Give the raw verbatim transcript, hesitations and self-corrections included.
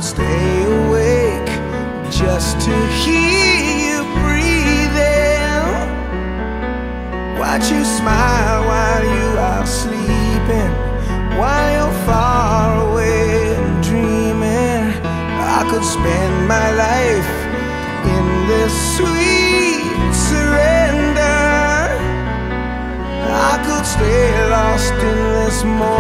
could stay awake just to hear you breathing, watch you smile while you are sleeping, while you're far away and dreaming. I could spend my life in this sweet surrender. I could stay lost in this moment